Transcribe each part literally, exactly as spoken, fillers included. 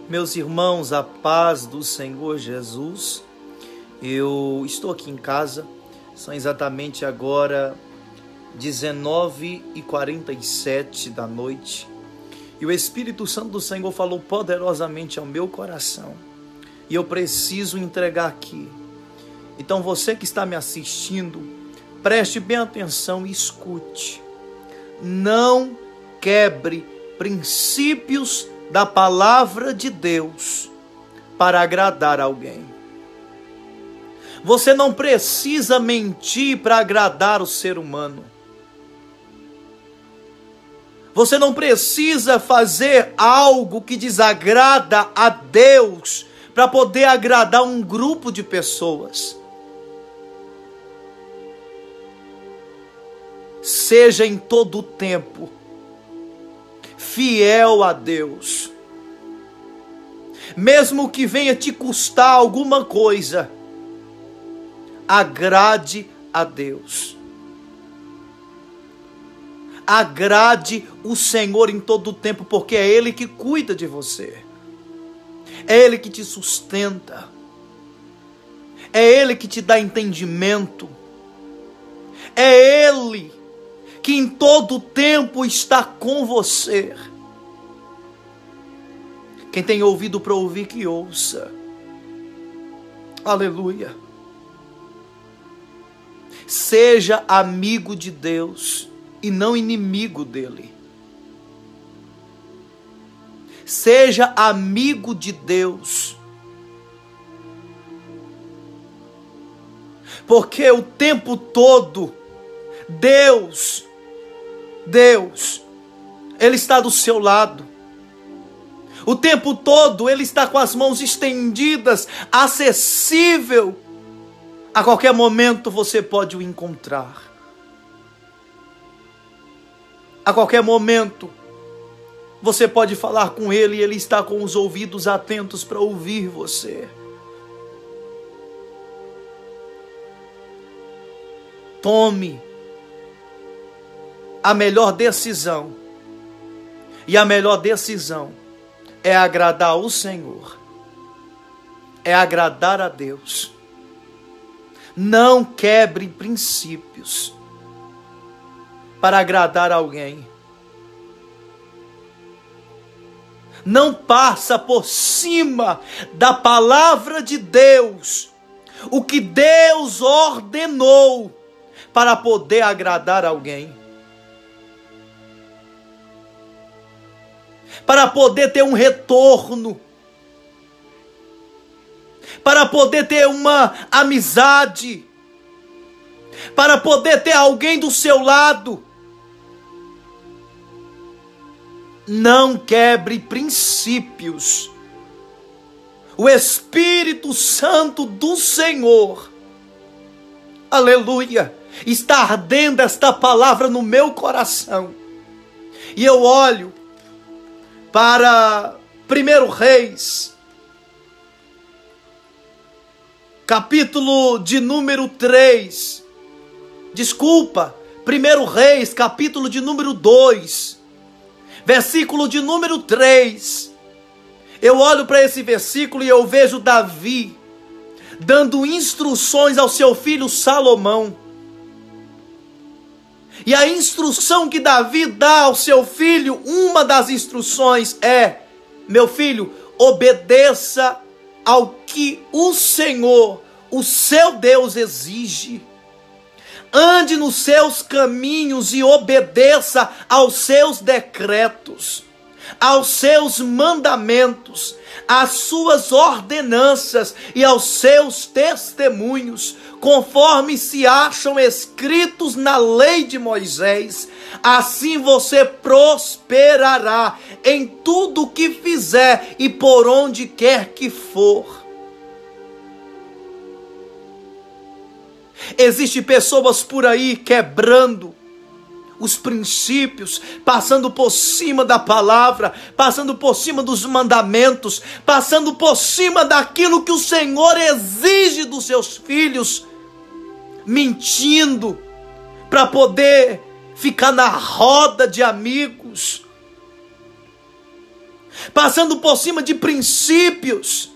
Meus irmãos, a paz do Senhor Jesus. Eu estou aqui em casa, são exatamente agora dezenove e quarenta e sete da noite, e o Espírito Santo do Senhor falou poderosamente ao meu coração, e eu preciso entregar aqui. Então você que está me assistindo, preste bem atenção e escute. Não quebre princípios da palavra de Deus para agradar alguém. Você não precisa mentir para agradar o ser humano. Você não precisa fazer algo que desagrada a Deus para poder agradar um grupo de pessoas. Seja em todo o tempo fiel a Deus, mesmo que venha te custar alguma coisa, agrade a Deus, agrade o Senhor em todo o tempo, porque é Ele que cuida de você, é Ele que te sustenta, é Ele que te dá entendimento, é Ele que em todo tempo está com você. Quem tem ouvido para ouvir, que ouça. Aleluia. Seja amigo de Deus e não inimigo dele. Seja amigo de Deus, porque o tempo todo Deus Deus, Ele está do seu lado. O tempo todo Ele está com as mãos estendidas, acessível. A qualquer momento você pode o encontrar. A qualquer momento você pode falar com Ele e Ele está com os ouvidos atentos para ouvir você. Tome a melhor decisão, e a melhor decisão é agradar o Senhor, é agradar a Deus. Não quebre princípios para agradar alguém. Não passa por cima da palavra de Deus, o que Deus ordenou para poder agradar alguém. Para poder ter um retorno, para poder ter uma amizade, para poder ter alguém do seu lado. Não quebre princípios. O Espírito Santo do Senhor, aleluia, está ardendo esta palavra no meu coração. E eu olho para primeiro Reis, capítulo de número três, desculpa, primeiro Reis, capítulo de número dois, versículo de número três, eu olho para esse versículo e eu vejo Davi dando instruções ao seu filho Salomão. E a instrução que Davi dá ao seu filho, uma das instruções é: meu filho, obedeça ao que o Senhor, o seu Deus, exige. Ande nos seus caminhos e obedeça aos seus decretos, aos seus mandamentos, às suas ordenanças e aos seus testemunhos, conforme se acham escritos na lei de Moisés. Assim você prosperará em tudo o que fizer e por onde quer que for. Existem pessoas por aí quebrando os princípios, passando por cima da palavra, passando por cima dos mandamentos, passando por cima daquilo que o Senhor exige dos seus filhos, mentindo para poder ficar na roda de amigos, passando por cima de princípios,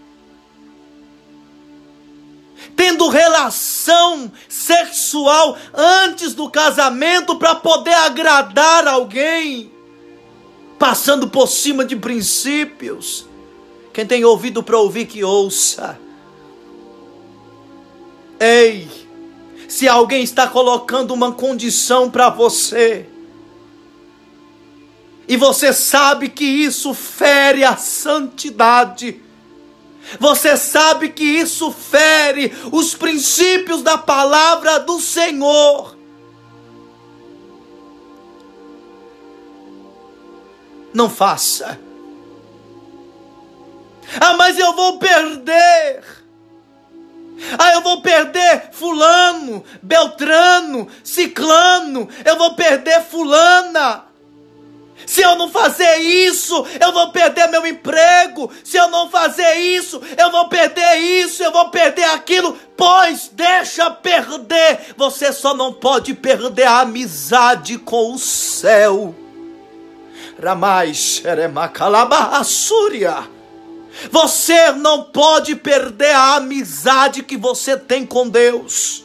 tendo relação sexual antes do casamento para poder agradar alguém, passando por cima de princípios. Quem tem ouvido para ouvir, que ouça. Ei, se alguém está colocando uma condição para você, e você sabe que isso fere a santidade, você sabe que isso fere os princípios da palavra do Senhor, não faça. Ah, mas eu vou perder. Ah, eu vou perder fulano, beltrano, ciclano, eu vou perder fulana. Se eu não fazer isso, eu vou perder meu emprego. Se eu não fazer isso, eu vou perder isso, eu vou perder aquilo. Pois deixa perder. Você só não pode perder a amizade com o céu. Ramai Xeremacalabassúria. Você não pode perder a amizade que você tem com Deus.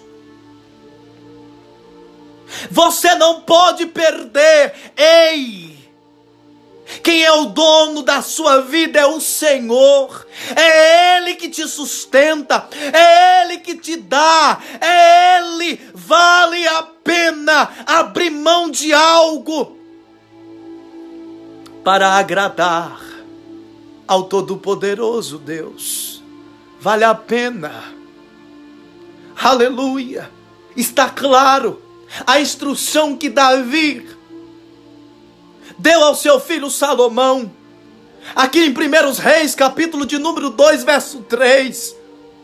Você não pode perder. Ei! Quem é o dono da sua vida é o Senhor. É Ele que te sustenta. É Ele que te dá. É Ele. Vale a pena abrir mão de algo para agradar ao Todo-Poderoso Deus. Vale a pena. Aleluia. Está claro a instrução que Davi deu ao seu filho Salomão, aqui em Primeiros Reis, capítulo de número dois, verso três.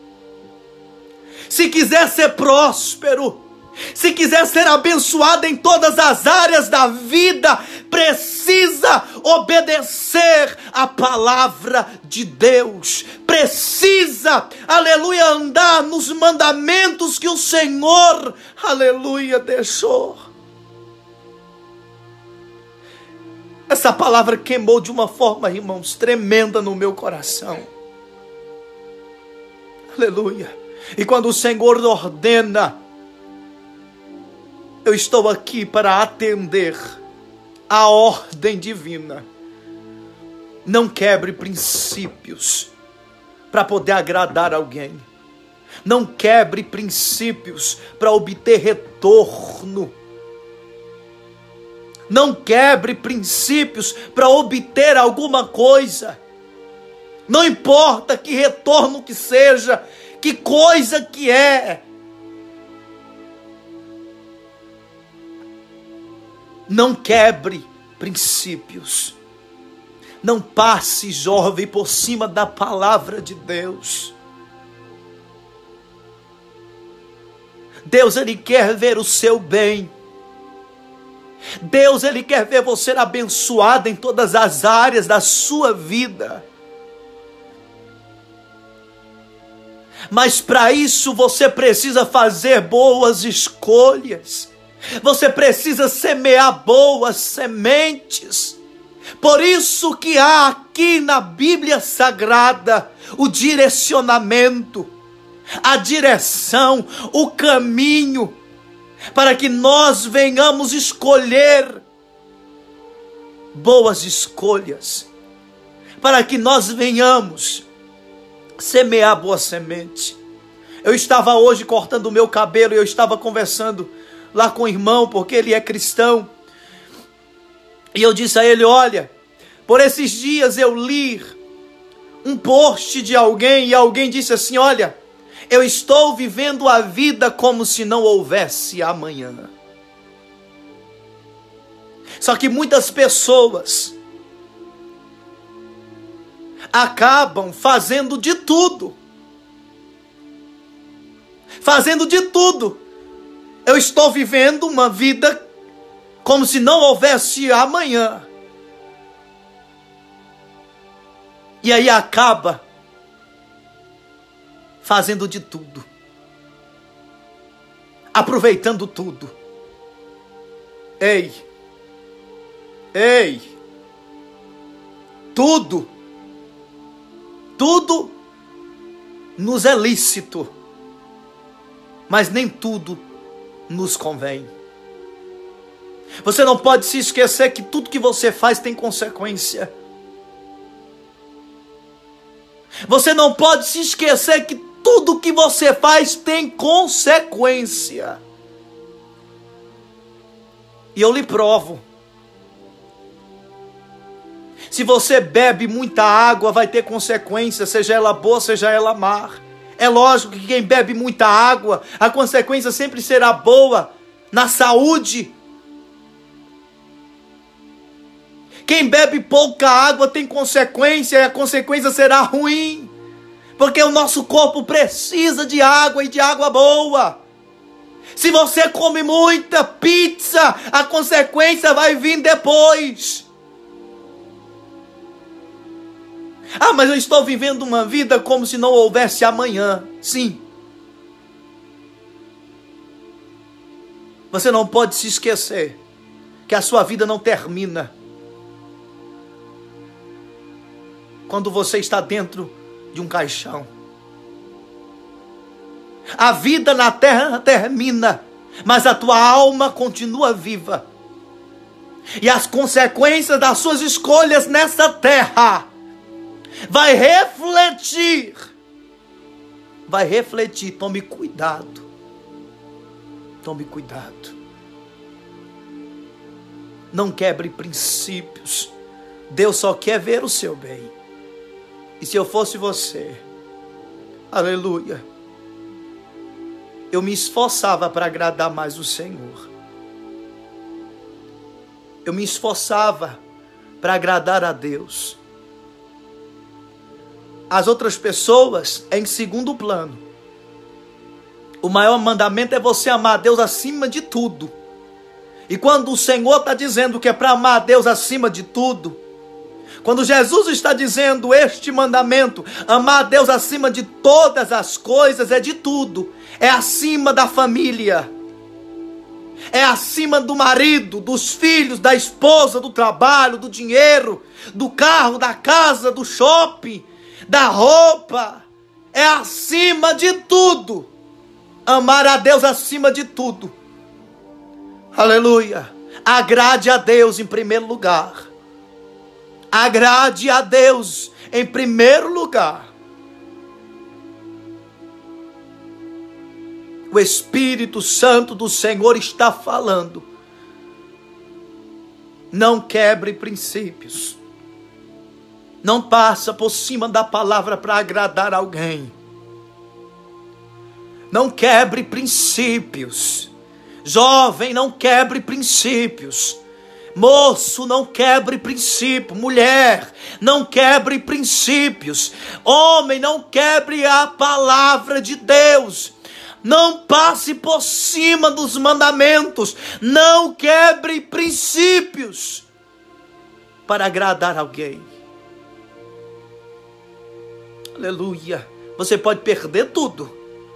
Se quiser ser próspero, se quiser ser abençoado em todas as áreas da vida, precisa obedecer a palavra de Deus. Precisa, aleluia, andar nos mandamentos que o Senhor, aleluia, deixou. Essa palavra queimou de uma forma, irmãos, tremenda no meu coração. Aleluia. E quando o Senhor ordena, eu estou aqui para atender a ordem divina. Não quebre princípios para poder agradar alguém. Não quebre princípios para obter retorno. Não quebre princípios para obter alguma coisa. Não importa que retorno que seja, que coisa que é. Não quebre princípios. Não passe, jovem, por cima da palavra de Deus. Deus, Ele quer ver o seu bem. Deus, Ele quer ver você abençoado em todas as áreas da sua vida. Mas para isso você precisa fazer boas escolhas. Você precisa semear boas sementes. Por isso que há aqui na Bíblia Sagrada o direcionamento, a direção, o caminho, para que nós venhamos escolher boas escolhas, para que nós venhamos semear boa semente. Eu estava hoje cortando o meu cabelo e eu estava conversando lá com o irmão, porque ele é cristão, e eu disse a ele: olha, por esses dias eu li um post de alguém, e alguém disse assim: olha, eu estou vivendo a vida como se não houvesse amanhã. Só que muitas pessoas acabam fazendo de tudo. Fazendo de tudo. Eu estou vivendo uma vida como se não houvesse amanhã. E aí acaba fazendo de tudo, aproveitando tudo. Ei, ei, tudo, tudo nos é lícito, mas nem tudo nos convém. Você não pode se esquecer que tudo que você faz tem consequência. Você não pode se esquecer que tudo que você faz tem consequência. E eu lhe provo. Se você bebe muita água, vai ter consequência, seja ela boa, seja ela má. É lógico que quem bebe muita água, a consequência sempre será boa na saúde. Quem bebe pouca água tem consequência, e a consequência será ruim. Porque o nosso corpo precisa de água e de água boa. Se você come muita pizza, a consequência vai vir depois. Ah, mas eu estou vivendo uma vida como se não houvesse amanhã. Sim. Você não pode se esquecer que a sua vida não termina quando você está dentro de um caixão. A vida na terra termina, mas a tua alma continua viva. E as consequências das suas escolhas nessa terra vai refletir. Vai refletir. Tome cuidado. Tome cuidado. Não quebre princípios. Deus só quer ver o seu bem. E se eu fosse você, aleluia, eu me esforçava para agradar mais o Senhor. Eu me esforçava para agradar a Deus. As outras pessoas é em segundo plano. O maior mandamento é você amar a Deus acima de tudo. E quando o Senhor está dizendo que é para amar a Deus acima de tudo, quando Jesus está dizendo este mandamento, amar a Deus acima de todas as coisas, é de tudo. É acima da família. É acima do marido, dos filhos, da esposa, do trabalho, do dinheiro, do carro, da casa, do shopping, da roupa. É acima de tudo. Amar a Deus acima de tudo. Aleluia. Agrade a Deus em primeiro lugar. Agrade a Deus em primeiro lugar. O Espírito Santo do Senhor está falando. Não quebre princípios. Não passa por cima da palavra para agradar alguém. Não quebre princípios. Jovem, não quebre princípios. Moço, não quebre princípio. Mulher, não quebre princípios. Homem, não quebre a palavra de Deus. Não passe por cima dos mandamentos. Não quebre princípios para agradar alguém. Aleluia. Você pode perder tudo,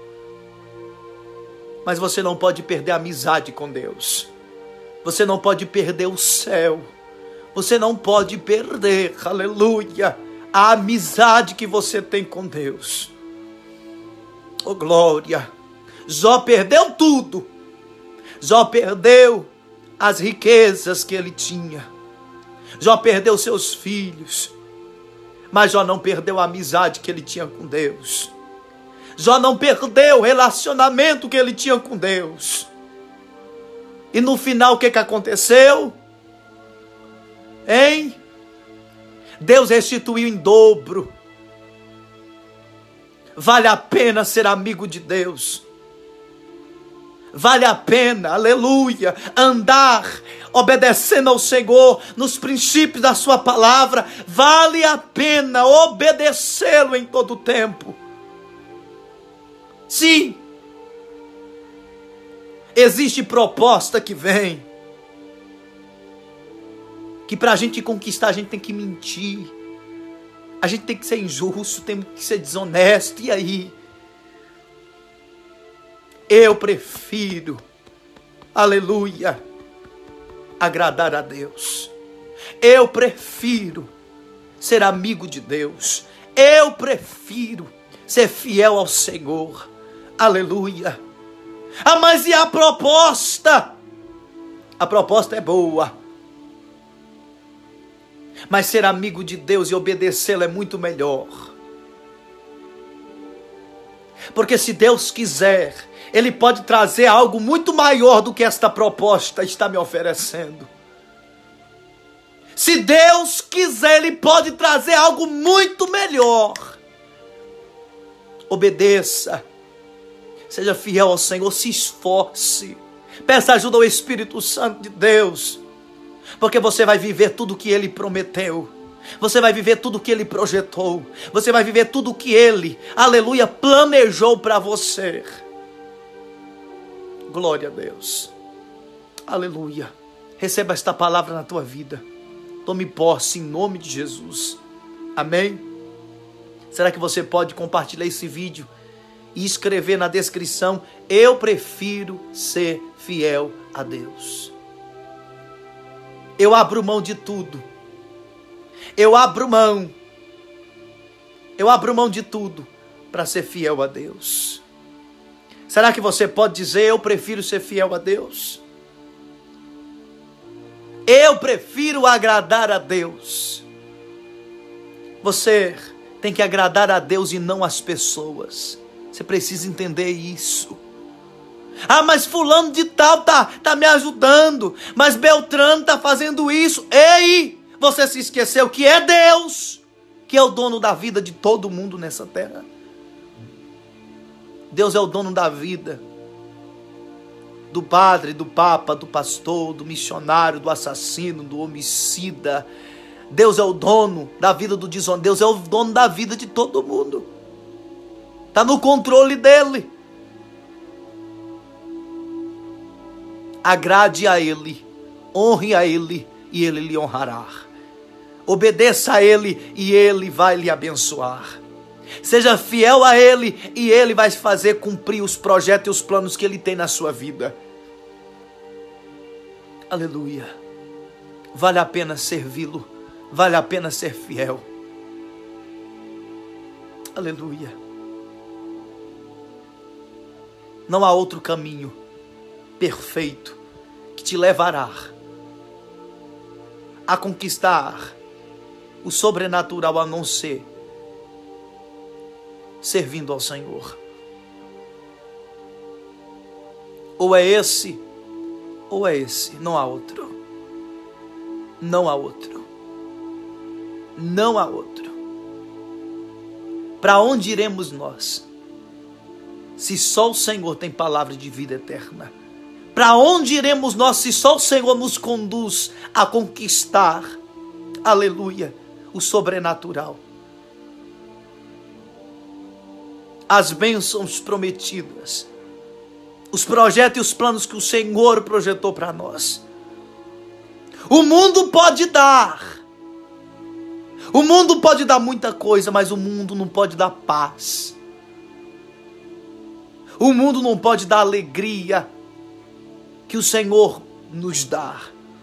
mas você não pode perder a amizade com Deus. Você não pode perder o céu. Você não pode perder, aleluia, a amizade que você tem com Deus. Oh, glória. Jó perdeu tudo. Jó perdeu as riquezas que ele tinha. Jó perdeu seus filhos. Mas Jó não perdeu a amizade que ele tinha com Deus. Jó não perdeu o relacionamento que ele tinha com Deus. E no final o que que aconteceu? Hein? Deus restituiu em dobro. Vale a pena ser amigo de Deus. Vale a pena, aleluia, andar obedecendo ao Senhor nos princípios da sua palavra. Vale a pena obedecê-lo em todo o tempo. Sim. Existe proposta que vem, que para a gente conquistar a gente tem que mentir, a gente tem que ser injusto, tem que ser desonesto. E aí? Eu prefiro, aleluia, agradar a Deus. Eu prefiro ser amigo de Deus. Eu prefiro ser fiel ao Senhor. Aleluia. Ah, mas e a proposta? A proposta é boa. Mas ser amigo de Deus e obedecê-lo é muito melhor. Porque se Deus quiser, Ele pode trazer algo muito maior do que esta proposta está me oferecendo. Se Deus quiser, Ele pode trazer algo muito melhor. Obedeça. Seja fiel ao Senhor, se esforce. Peça ajuda ao Espírito Santo de Deus. Porque você vai viver tudo o que Ele prometeu. Você vai viver tudo o que Ele projetou. Você vai viver tudo o que Ele, aleluia, planejou para você. Glória a Deus. Aleluia. Receba esta palavra na tua vida. Tome posse em nome de Jesus. Amém? Será que você pode compartilhar esse vídeo e escrever na descrição: eu prefiro ser fiel a Deus. Eu abro mão de tudo. Eu abro mão. Eu abro mão de tudo para ser fiel a Deus. Será que você pode dizer: eu prefiro ser fiel a Deus? Eu prefiro agradar a Deus. Você tem que agradar a Deus e não as pessoas. Você precisa entender isso. Ah, mas fulano de tal tá, tá me ajudando. Mas Beltrano tá fazendo isso. Ei, você se esqueceu que é Deus que é o dono da vida de todo mundo nessa terra. Deus é o dono da vida. Do padre, do papa, do pastor, do missionário, do assassino, do homicida. Deus é o dono da vida do desonesto. Deus é o dono da vida de todo mundo. Está no controle dele. Agrade a Ele, honre a Ele e Ele lhe honrará. Obedeça a Ele e Ele vai lhe abençoar. Seja fiel a Ele e Ele vai fazer cumprir os projetos e os planos que Ele tem na sua vida. Aleluia. Vale a pena servi-lo. Vale a pena ser fiel. Aleluia. Não há outro caminho perfeito que te levará a conquistar o sobrenatural a não ser servindo ao Senhor. Ou é esse, ou é esse, não há outro. Não há outro. Não há outro. Para onde iremos nós? Se só o Senhor tem palavra de vida eterna. Para onde iremos nós se só o Senhor nos conduz a conquistar, aleluia, o sobrenatural? As bênçãos prometidas, os projetos e os planos que o Senhor projetou para nós. O mundo pode dar, o mundo pode dar muita coisa, mas o mundo não pode dar paz. O mundo não pode dar alegria que o Senhor nos dá.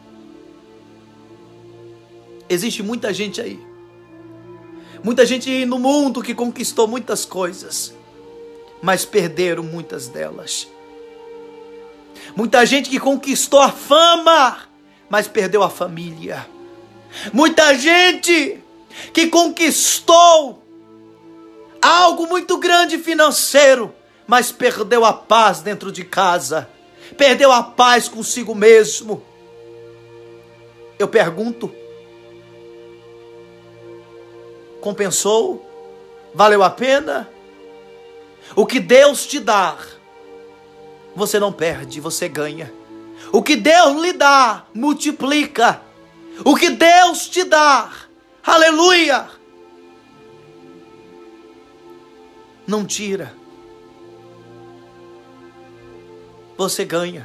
Existe muita gente aí, muita gente no mundo que conquistou muitas coisas, mas perderam muitas delas. Muita gente que conquistou a fama, mas perdeu a família. Muita gente que conquistou algo muito grande financeiro, mas perdeu a paz dentro de casa. Perdeu a paz consigo mesmo. Eu pergunto: compensou? Valeu a pena? O que Deus te dá, você não perde, você ganha. O que Deus lhe dá, multiplica. O que Deus te dá, aleluia, não tira. Você ganha.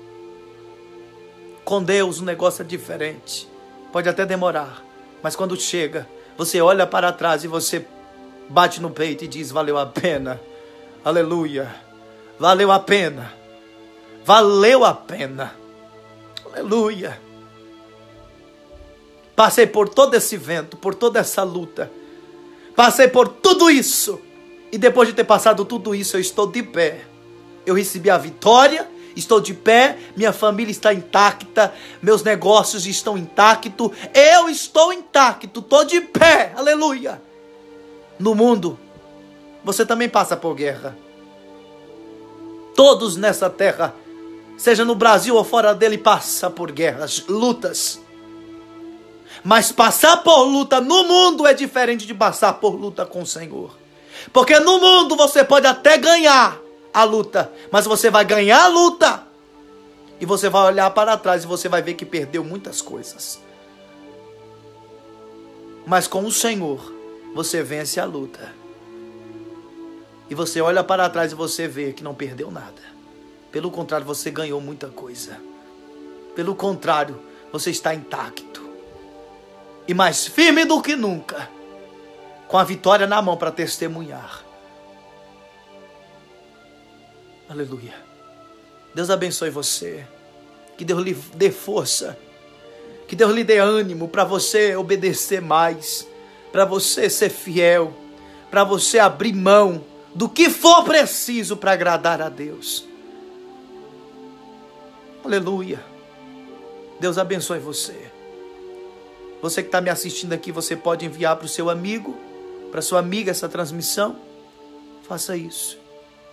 Com Deus o negócio é diferente. Pode até demorar, mas quando chega, você olha para trás e você bate no peito e diz: valeu a pena. Aleluia. Valeu a pena. Valeu a pena. Aleluia. Passei por todo esse vento, por toda essa luta. Passei por tudo isso. E depois de ter passado tudo isso, eu estou de pé. Eu recebi a vitória, estou de pé, minha família está intacta, meus negócios estão intactos, eu estou intacto, estou de pé, aleluia. No mundo, você também passa por guerra. Todos nessa terra, seja no Brasil ou fora dele, passa por guerras, lutas. Mas passar por luta no mundo é diferente de passar por luta com o Senhor. Porque no mundo você pode até ganhar a luta, mas você vai ganhar a luta e você vai olhar para trás e você vai ver que perdeu muitas coisas. Mas com o Senhor você vence a luta e você olha para trás e você vê que não perdeu nada. Pelo contrário, você ganhou muita coisa. Pelo contrário, você está intacto e mais firme do que nunca, com a vitória na mão para testemunhar. Aleluia. Deus abençoe você. Que Deus lhe dê força. Que Deus lhe dê ânimo para você obedecer mais. Para você ser fiel. Para você abrir mão do que for preciso para agradar a Deus. Aleluia. Deus abençoe você. Você que está me assistindo aqui, você pode enviar para o seu amigo, para sua amiga essa transmissão. Faça isso.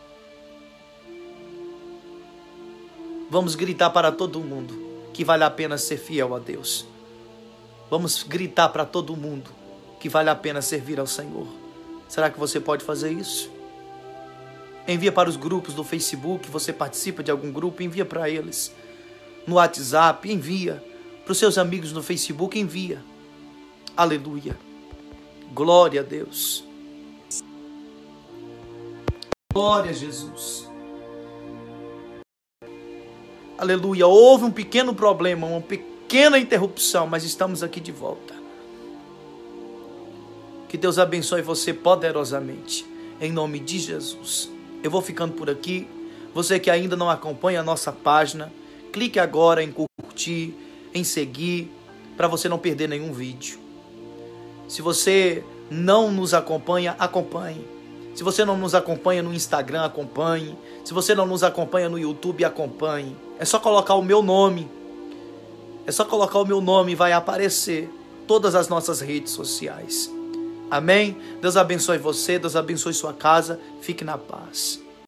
Vamos gritar para todo mundo que vale a pena ser fiel a Deus. Vamos gritar para todo mundo que vale a pena servir ao Senhor. Será que você pode fazer isso? Envia para os grupos do Facebook, você participa de algum grupo, envia para eles. No WhatsApp, envia. Para os seus amigos no Facebook, envia. Aleluia. Glória a Deus. Glória a Jesus. Aleluia, houve um pequeno problema, uma pequena interrupção, mas estamos aqui de volta. Que Deus abençoe você poderosamente, em nome de Jesus. Eu vou ficando por aqui. Você que ainda não acompanha a nossa página, clique agora em curtir, em seguir, para você não perder nenhum vídeo. Se você não nos acompanha, acompanhe. Se você não nos acompanha no Instagram, acompanhe. Se você não nos acompanha no YouTube, acompanhe. É só colocar o meu nome. É só colocar o meu nome e vai aparecer todas as nossas redes sociais. Amém? Deus abençoe você, Deus abençoe sua casa. Fique na paz.